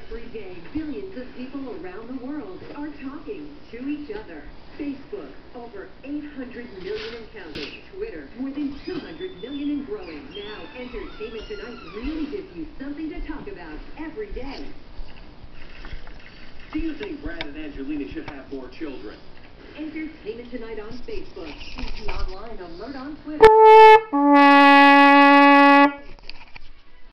Every day, billions of people around the world are talking to each other. Facebook, over 800 million and counting. Twitter, more than 200 million and growing. Now, Entertainment Tonight really gives you something to talk about every day. Do you think Brad and Angelina should have more children? Entertainment Tonight on Facebook. ET Online Alert on Twitter.